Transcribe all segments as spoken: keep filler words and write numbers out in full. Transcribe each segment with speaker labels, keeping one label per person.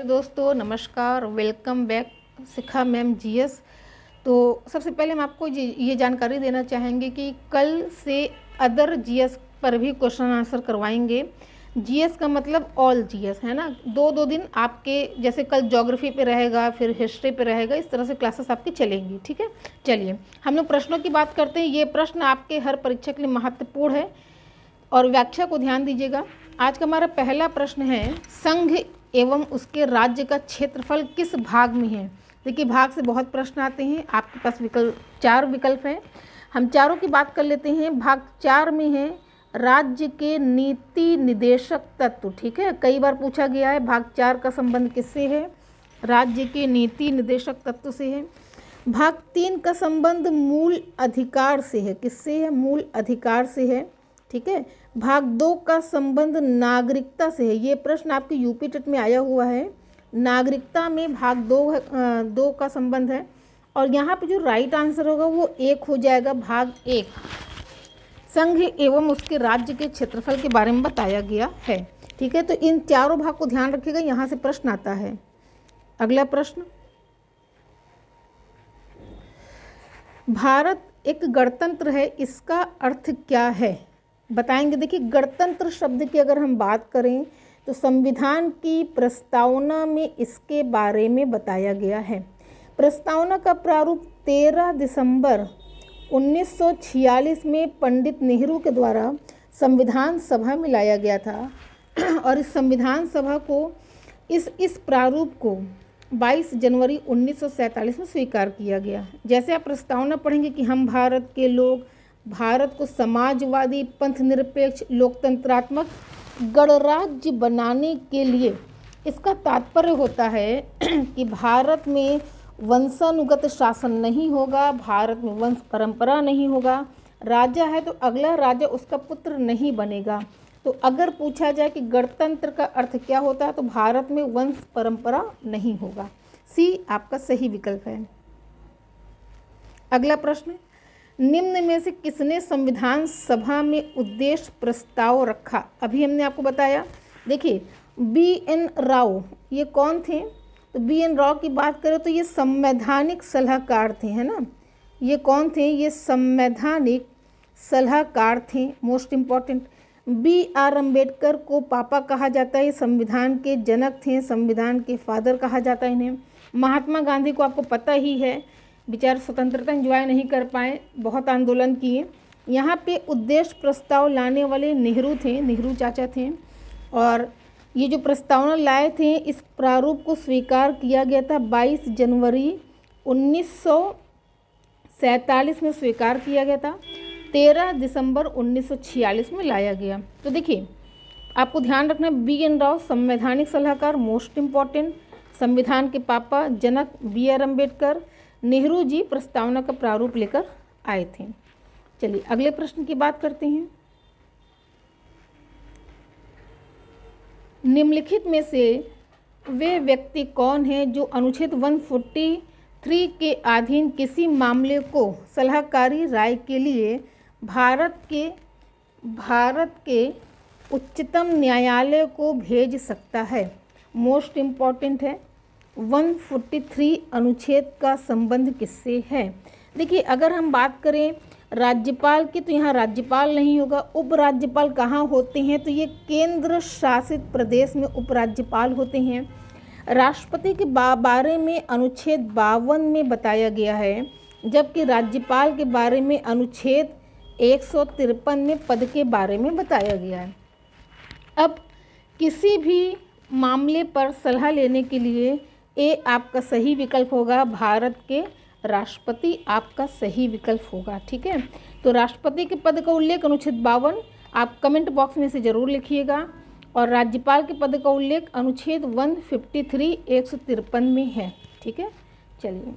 Speaker 1: दोस्तों नमस्कार, welcome back Shikha ma'am GS. तो सबसे पहले हम आपको ये जानकारी देना चाहेंगे कि कल से अदर जीएस पर भी क्वेश्चन आंसर करवाएंगे। जीएस का मतलब ऑल जीएस है ना। दो दो दिन आपके, जैसे कल ज्योग्राफी पे रहेगा, फिर हिस्ट्री पे रहेगा, इस तरह से क्लासेस आपकी चलेंगी। ठीक है, चलिए हम लोग प्रश्नों की बात करते हैं। ये प्रश्न आपके हर परीक्षा के लिए महत्वपूर्ण है और व्याख्या को ध्यान दीजिएगा। आज का हमारा पहला प्रश्न है, संघ एवं उसके राज्य का क्षेत्रफल किस भाग में है। देखिए, भाग से बहुत प्रश्न आते हैं, आपके पास विकल्प चार विकल्प हैं। हम चारों की बात कर लेते हैं। भाग चार में है राज्य के नीति निदेशक तत्व। ठीक है, कई बार पूछा गया है भाग चार का संबंध किससे है, राज्य के नीति निदेशक तत्व से है। भाग तीन का संबंध मूल अधिकार से है, किससे है, मूल अधिकार से है। ठीक है, भाग दो का संबंध नागरिकता से है। ये प्रश्न आपके यूपी टेट में आया हुआ है, नागरिकता में भाग दो दो का संबंध है। और यहाँ पे जो राइट आंसर होगा वो एक हो जाएगा, भाग एक। संघ एवं उसके राज्य के क्षेत्रफल के बारे में बताया गया है। ठीक है, तो इन चारों भाग को ध्यान रखिएगा, यहाँ से प्रश्न आता है। अगला प्रश्न, भारत एक गणतंत्र है, इसका अर्थ क्या है, बताएंगे। देखिए, गणतंत्र शब्द की अगर हम बात करें तो संविधान की प्रस्तावना में इसके बारे में बताया गया है। प्रस्तावना का प्रारूप तेरह दिसंबर उन्नीस सौ छियालीस में पंडित नेहरू के द्वारा संविधान सभा में लाया गया था और इस संविधान सभा को इस इस प्रारूप को बाईस जनवरी उन्नीस सौ सैंतालीस में स्वीकार किया गया। जैसे आप प्रस्तावना पढ़ेंगे कि हम भारत के लोग भारत को समाजवादी, पंथ निरपेक्ष, लोकतंत्रात्मक गणराज्य बनाने के लिए, इसका तात्पर्य होता है कि भारत में वंशानुगत शासन नहीं होगा, भारत में वंश परंपरा नहीं होगा, राजा है तो अगला राजा उसका पुत्र नहीं बनेगा। तो अगर पूछा जाए कि गणतंत्र का अर्थ क्या होता है तो भारत में वंश परंपरा नहीं होगा। सी आपका सही विकल्प है। अगला प्रश्न, निम्न में से किसने संविधान सभा में उद्देश्य प्रस्ताव रखा। अभी हमने आपको बताया। देखिए, बी एन राव ये कौन थे, तो बी एन राव की बात करें तो ये संवैधानिक सलाहकार थे, है ना। ये कौन थे, ये संवैधानिक सलाहकार थे, most important. B R Ambedkar को पापा कहा जाता है, संविधान के जनक थे, संविधान के फादर कहा जाता है इन्हें। महात्मा गांधी को आपको पता ही है, बेचारे स्वतंत्रता एंजॉय नहीं कर पाए, बहुत आंदोलन किए। यहाँ पे उद्देश्य प्रस्ताव लाने वाले नेहरू थे, नेहरू चाचा थे। और ये जो प्रस्तावना लाए थे, इस प्रारूप को स्वीकार किया गया था बाईस जनवरी उन्नीस सौ सैंतालीस में स्वीकार किया गया था, तेरह दिसंबर उन्नीस सौ छियालीस में लाया गया। तो देखिए, आपको ध्यान रखना, बी एन राव संवैधानिक सलाहकार, मोस्ट इम्पॉर्टेंट, संविधान के पापा जनक बी आर अम्बेडकर, नेहरू जी प्रस्तावना का प्रारूप लेकर आए थे। चलिए अगले प्रश्न की बात करते हैं। निम्नलिखित में से वे व्यक्ति कौन हैं जो अनुच्छेद एक सौ तैंतालीस के अधीन किसी मामले को सलाहकारी राय के लिए भारत के भारत के उच्चतम न्यायालय को भेज सकता है। मोस्ट इम्पॉर्टेंट है, एक सौ तैंतालीस अनुच्छेद का संबंध किससे है। देखिए, अगर हम बात करें राज्यपाल की तो यहाँ राज्यपाल नहीं होगा। उपराज्यपाल कहाँ होते हैं, तो ये केंद्र शासित प्रदेश में उपराज्यपाल होते हैं। राष्ट्रपति के बा, बारे में अनुच्छेद बावन में बताया गया है, जबकि राज्यपाल के बारे में अनुच्छेद एक सौ तिरपन में पद के बारे में बताया गया है। अब किसी भी मामले पर सलाह लेने के लिए ए आपका सही विकल्प होगा, भारत के राष्ट्रपति आपका सही विकल्प होगा। ठीक है, तो राष्ट्रपति के पद का उल्लेख अनुच्छेद बावन आप कमेंट बॉक्स में से जरूर लिखिएगा, और राज्यपाल के पद का उल्लेख अनुच्छेद एक सौ तिरेपन एक सौ तिरपन में है। ठीक है, चलिए,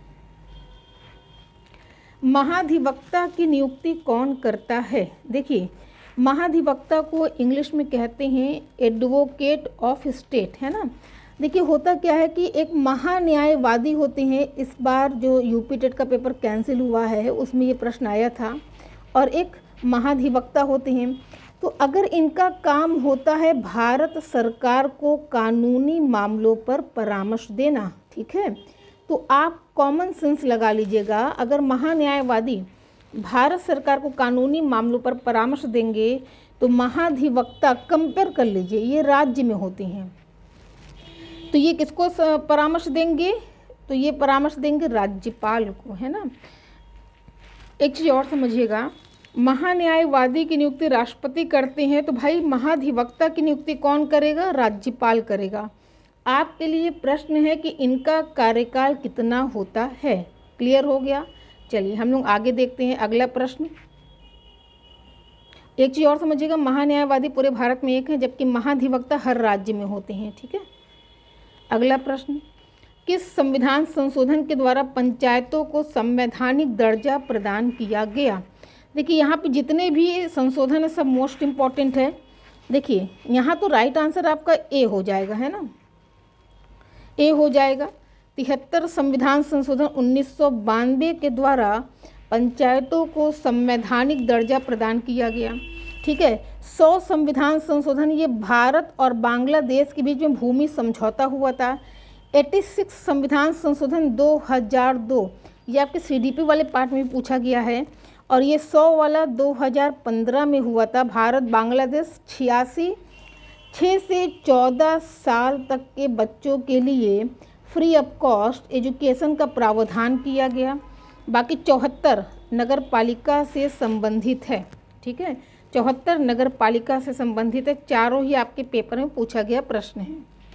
Speaker 1: महाधिवक्ता की नियुक्ति कौन करता है। देखिए, महाधिवक्ता को इंग्लिश में कहते हैं एडवोकेट ऑफ स्टेट, है ना। देखिए, होता क्या है कि एक महान्यायवादी होते हैं। इस बार जो यूपी टेट का पेपर कैंसिल हुआ है उसमें ये प्रश्न आया था। और एक महाधिवक्ता होते हैं। तो अगर इनका काम होता है भारत सरकार को कानूनी मामलों पर परामर्श देना, ठीक है, तो आप कॉमन सेंस लगा लीजिएगा। अगर महान्यायवादी भारत सरकार को कानूनी मामलों पर परामर्श देंगे तो महाधिवक्ता कंपेयर कर लीजिए, ये राज्य में होते हैं, तो ये किसको परामर्श देंगे, तो ये परामर्श देंगे राज्यपाल को, है ना। एक चीज़ और समझिएगा, महान्यायवादी की नियुक्ति राष्ट्रपति करते हैं, तो भाई महाधिवक्ता की नियुक्ति कौन करेगा, राज्यपाल करेगा। आपके लिए प्रश्न है कि इनका कार्यकाल कितना होता है। क्लियर हो गया। चलिए हम लोग आगे देखते हैं अगला प्रश्न। एक चीज़ और समझिएगा, महान्यायवादी पूरे भारत में एक है, जबकि महाधिवक्ता हर राज्य में होते हैं, ठीक है। अगला प्रश्न, किस संविधान संशोधन के द्वारा पंचायतों को संवैधानिक दर्जा प्रदान किया गया। देखिए यहाँ पे जितने भी संशोधन है सब मोस्ट इम्पॉर्टेंट है। देखिए यहाँ तो राइट आंसर आपका ए हो जाएगा, है ना, ए हो जाएगा। तिहत्तर संविधान संशोधन उन्नीस सौ बानवे के द्वारा पंचायतों को संवैधानिक दर्जा प्रदान किया गया, ठीक है। सौ संविधान संशोधन ये भारत और बांग्लादेश के बीच में भूमि समझौता हुआ था। छियासी संविधान संशोधन दो हज़ार दो, ये आपके सीडीपी वाले पार्ट में भी पूछा गया है, और ये सौ वाला दो हज़ार पंद्रह में हुआ था। भारत बांग्लादेश छियासी छः से चौदह साल तक के बच्चों के लिए फ्री ऑफ कॉस्ट एजुकेशन का प्रावधान किया गया। बाकी चौहत्तर नगर पालिका से संबंधित है, ठीक है, चौहत्तर नगर पालिका से संबंधित है। चारों ही आपके पेपर में पूछा गया प्रश्न है।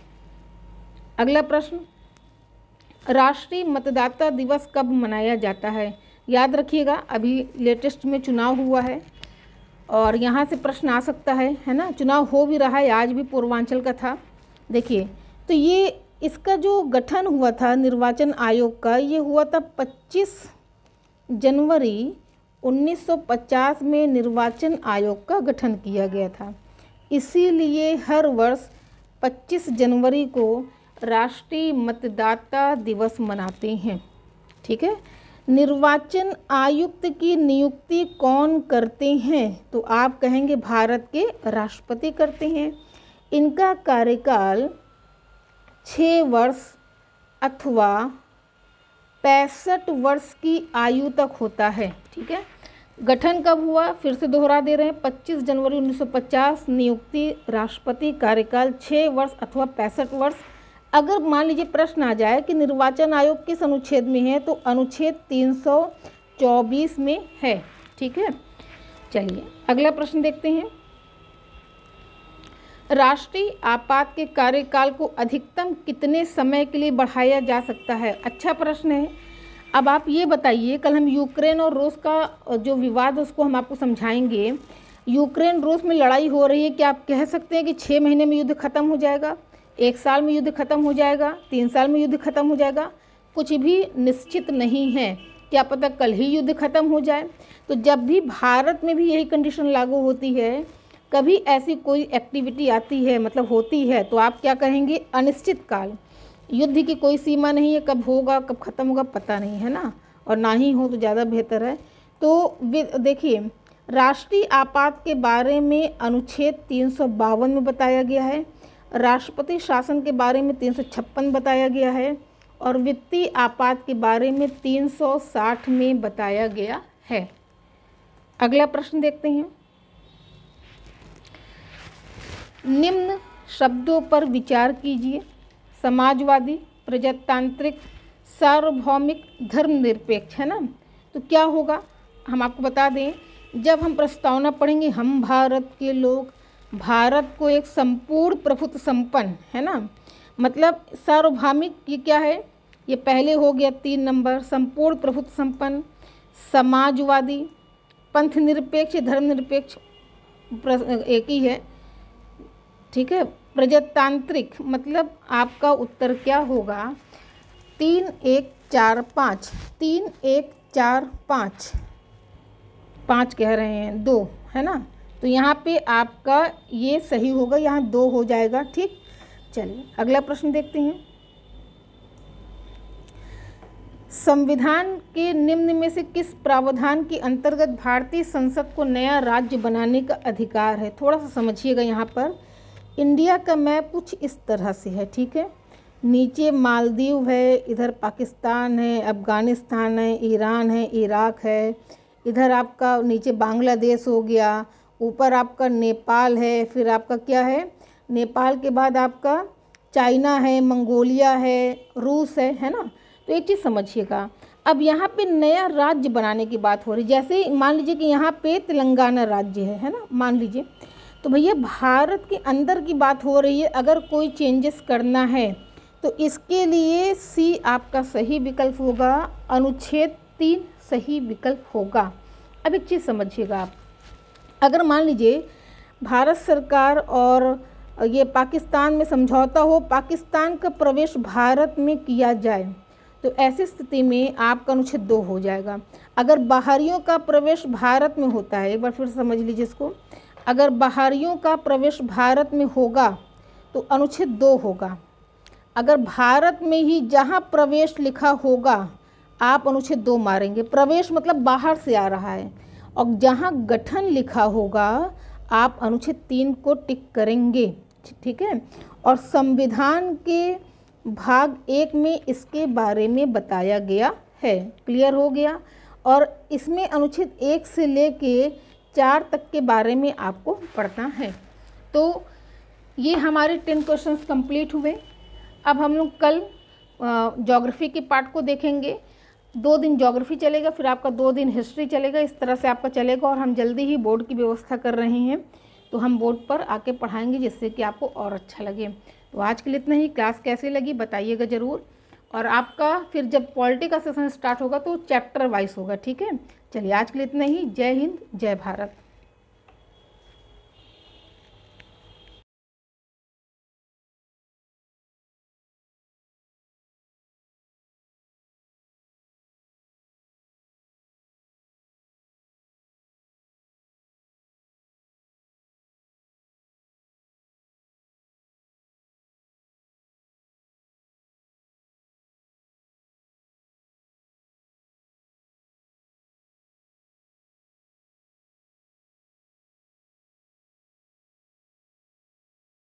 Speaker 1: अगला प्रश्न, राष्ट्रीय मतदाता दिवस कब मनाया जाता है। याद रखिएगा अभी लेटेस्ट में चुनाव हुआ है और यहाँ से प्रश्न आ सकता है, है ना। चुनाव हो भी रहा है, आज भी पूर्वांचल का था। देखिए तो ये इसका जो गठन हुआ था निर्वाचन आयोग का, ये हुआ था पच्चीस जनवरी उन्नीस सौ पचास में निर्वाचन आयोग का गठन किया गया था। इसीलिए हर वर्ष पच्चीस जनवरी को राष्ट्रीय मतदाता दिवस मनाते हैं, ठीक है। निर्वाचन आयुक्त की नियुक्ति कौन करते हैं, तो आप कहेंगे भारत के राष्ट्रपति करते हैं। इनका कार्यकाल छः वर्ष अथवा पैंसठ वर्ष की आयु तक होता है, ठीक है। गठन कब हुआ, फिर से दोहरा दे रहे हैं, पच्चीस जनवरी उन्नीस सौ पचास। नियुक्ति राष्ट्रपति, कार्यकाल छः वर्ष अथवा पैंसठ वर्ष। अगर मान लीजिए प्रश्न आ जाए कि निर्वाचन आयोग किस अनुच्छेद में है, तो अनुच्छेद तीन सौ चौबीस में है, ठीक है। चलिए अगला प्रश्न देखते हैं। राष्ट्रीय आपात के कार्यकाल को अधिकतम कितने समय के लिए बढ़ाया जा सकता है। अच्छा प्रश्न है। अब आप ये बताइए, कल हम यूक्रेन और रूस का जो विवाद उसको हम आपको समझाएंगे। यूक्रेन रूस में लड़ाई हो रही है, क्या आप कह सकते हैं कि छः महीने में युद्ध खत्म हो जाएगा, एक साल में युद्ध खत्म हो जाएगा, तीन साल में युद्ध खत्म हो जाएगा? कुछ भी निश्चित नहीं है, क्या पता कल ही युद्ध खत्म हो जाए। तो जब भी भारत में भी यही कंडीशन लागू होती है, कभी ऐसी कोई एक्टिविटी आती है मतलब होती है, तो आप क्या कहेंगे, अनिश्चित काल। युद्ध की कोई सीमा नहीं है, कब होगा कब ख़त्म होगा पता नहीं है ना, और ना ही हो तो ज़्यादा बेहतर है। तो देखिए राष्ट्रीय आपात के बारे में अनुच्छेद तीन सौ बावन में बताया गया है, राष्ट्रपति शासन के बारे में तीन सौ छप्पन बताया गया है, और वित्तीय आपात के बारे में तीन सौ साठ में बताया गया है। अगला प्रश्न देखते हैं। निम्न शब्दों पर विचार कीजिए। समाजवादी, प्रजातांत्रिक, सार्वभौमिक, धर्मनिरपेक्ष, है ना। तो क्या होगा, हम आपको बता दें, जब हम प्रस्तावना पढ़ेंगे, हम भारत के लोग, भारत को एक संपूर्ण प्रभुत्व संपन्न, है ना, मतलब सार्वभौमिक ये क्या है, ये पहले हो गया तीन नंबर, संपूर्ण प्रभुत्व संपन्न। समाजवादी, पंथ निरपेक्ष, धर्मनिरपेक्ष एक ही है, ठीक है। प्रजातांत्रिक मतलब आपका उत्तर क्या होगा, तीन एक चार पाँच, तीन एक चार पाँच, पाँच कह रहे हैं, दो, है ना। तो यहाँ पे आपका ये सही होगा, यहाँ दो हो जाएगा, ठीक। चलिए अगला प्रश्न देखते हैं। संविधान के निम्न में से किस प्रावधान के अंतर्गत भारतीय संसद को नया राज्य बनाने का अधिकार है? थोड़ा सा समझिएगा यहाँ पर। इंडिया का मैप कुछ इस तरह से है, ठीक है। नीचे मालदीव है, इधर पाकिस्तान है, अफ़गानिस्तान है, ईरान है, इराक है, इधर आपका नीचे बांग्लादेश हो गया, ऊपर आपका नेपाल है, फिर आपका क्या है, नेपाल के बाद आपका चाइना है, मंगोलिया है, रूस है, है ना। तो एक चीज़ समझिएगा, अब यहाँ पे नया राज्य बनाने की बात हो रही। जैसे मान लीजिए कि यहाँ पे तेलंगाना राज्य है है ना, मान लीजिए, तो भैया भारत के अंदर की बात हो रही है। अगर कोई चेंजेस करना है तो इसके लिए सी आपका सही विकल्प होगा, अनुच्छेद तीन सही विकल्प होगा। अब एक चीज़ समझिएगा आप, अगर मान लीजिए भारत सरकार और ये पाकिस्तान में समझौता हो, पाकिस्तान का प्रवेश भारत में किया जाए, तो ऐसी स्थिति में आपका अनुच्छेद दो हो जाएगा। अगर बाहरियों का प्रवेश भारत में होता है, एक बार फिर समझ लीजिए इसको, अगर बाहरियों का प्रवेश भारत में होगा तो अनुच्छेद दो होगा। अगर भारत में ही जहाँ प्रवेश लिखा होगा आप अनुच्छेद दो मारेंगे, प्रवेश मतलब बाहर से आ रहा है, और जहाँ गठन लिखा होगा आप अनुच्छेद तीन को टिक करेंगे, ठीक है। और संविधान के भाग एक में इसके बारे में बताया गया है, क्लियर हो गया। और इसमें अनुच्छेद एक से लेके चार तक के बारे में आपको पढ़ना है। तो ये हमारे टेन क्वेश्चंस कंप्लीट हुए। अब हम लोग कल ज्योग्राफी के पार्ट को देखेंगे। दो दिन ज्योग्राफी चलेगा, फिर आपका दो दिन हिस्ट्री चलेगा, इस तरह से आपका चलेगा। और हम जल्दी ही बोर्ड की व्यवस्था कर रहे हैं, तो हम बोर्ड पर आके पढ़ाएंगे जिससे कि आपको और अच्छा लगे। तो आज के लिए इतना ही। क्लास कैसी लगी बताइएगा ज़रूर। और आपका फिर जब पॉलिटी का सेशन स्टार्ट होगा तो चैप्टर वाइज होगा, ठीक है। चलिए आज के लिए इतना ही। जय हिंद, जय भारत।